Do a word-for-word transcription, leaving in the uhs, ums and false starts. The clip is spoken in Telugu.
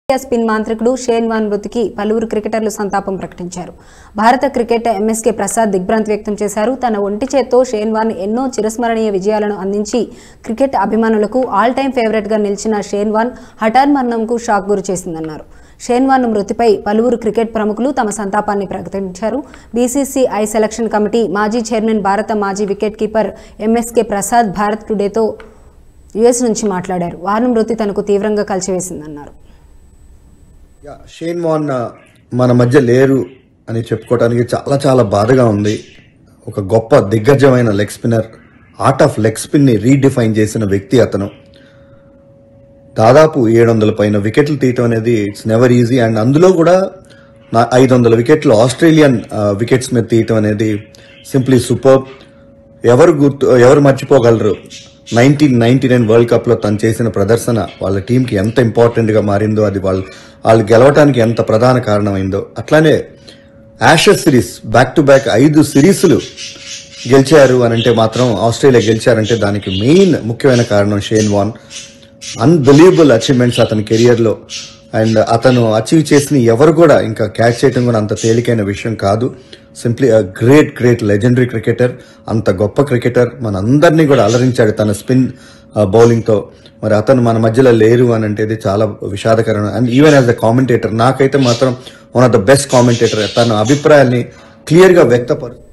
స్పిన్ మాంత్రికుడు షేన్ వాన్ మృతికి పలువురు క్రికెటర్లు సంతాపం ప్రకటించారు. భారత క్రికెట్ ఎంఎస్కే ప్రసాద్ దిగ్భ్రాంతి వ్యక్తం చేశారు. తన ఒంటి చేత్తో షేన్ వాన్ ఎన్నో చిరస్మరణీయ విజయాలను అందించి క్రికెట్ అభిమానులకు ఆల్ టైమ్ ఫేవరెట్ గా నిలిచిన షేన్ వాన్ హఠాన్ మరణంకు షాక్ గురి చేసిందన్నారు. షేన్ వాన్ మృతిపై పలువురు క్రికెట్ ప్రముఖులు తమ సంతాపాన్ని ప్రకటించారు. బీసీసీఐ సెలక్షన్ కమిటీ మాజీ చైర్మన్, భారత మాజీ wicket keeper MSK Prasad Bharat టుడేతో యుఎస్ నుంచి మాట్లాడారు. వాన్ మృతి తనకు తీవ్రంగా కలిచివేసిందన్నారు. షేన్ వాన్ మన మధ్య లేరు అని చెప్పుకోవడానికి చాలా చాలా బాధగా ఉంది. ఒక గొప్ప దిగ్గజమైన leg spinner, art of leg spin ని రీడిఫైన్ చేసిన వ్యక్తి అతను. దాదాపు ఏడు వందల పైన వికెట్లు తీయటం అనేది ఇట్స్ నెవర్ ఈజీ. అండ్ అందులో కూడా నా ఐదు వందల వికెట్లు ఆస్ట్రేలియన్ వికెట్స్ మీద తీయటం అనేది సింప్లీ సూపర్. ఎవరు గుర్తు ఎవరు మర్చిపోగలరు nineteen ninety nine world cup లో తను చేసిన ప్రదర్శన వాళ్ళ టీంకి ఎంత ఇంపార్టెంట్ గా మారిందో, అది వాళ్ళు వాళ్ళు గెలవటానికి ఎంత ప్రధాన కారణమైందో. అట్లానే Ashes series back to back ఐదు సిరీస్లు గెలిచారు అని అంటే మాత్రం, ఆస్ట్రేలియా గెలిచారంటే దానికి మెయిన్ ముఖ్యమైన కారణం షేన్ వాన్. అన్బిలీవబుల్ అచీవ్మెంట్స్ అతని కెరియర్ లో. అండ్ అతను అచీవ్ చేసిన ఎవరు కూడా ఇంకా క్యాచ్ చేయడం కూడా అంత తేలికైన విషయం కాదు. Simply a great great legendary cricketer, అంత గొప్ప క్రికెటర్, మన అందరినీ కూడా అలరించాడు తన స్పిన్ బౌలింగ్ తో. మరి అతను మన మధ్యలో లేరు అని అంటే చాలా విషాదకరం. And even as a commentator నాకైతే మాత్రం one of the best commentator. తన అభిప్రాయాల్ని క్లియర్ గా వ్యక్తపరు